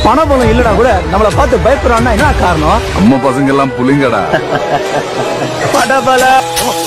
பணபலம் இல்லடா கூட நம்மள பார்த்து பயப்படுறான்னா என்ன காரணம்? நம்ம பசங்க எல்லாம் புலிங்கடா. படபல